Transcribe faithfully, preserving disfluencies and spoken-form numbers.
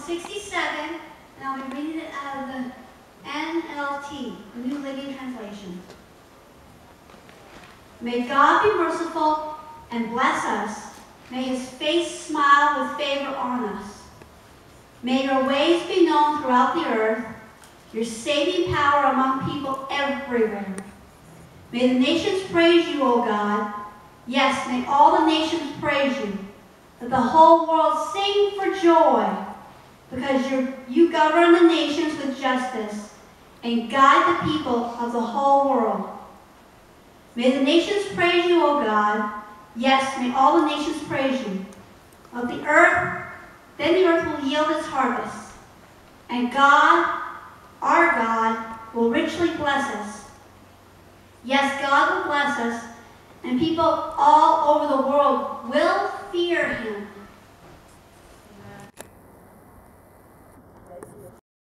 sixty-seven, and I'll be reading it out of the N L T, the New Living Translation. May God be merciful and bless us. May his face smile with favor on us. May your ways be known throughout the earth, your saving power among people everywhere. May the nations praise you, O God. Yes, may all the nations praise you. Let the whole world sing for joy, because you you govern the nations with justice and guide the people of the whole world. May the nations praise you, O God. Yes, may all the nations praise you. Of the earth, then the earth will yield its harvest, and God, our God, will richly bless us. Yes, God will bless us, and people all over the world will fear him.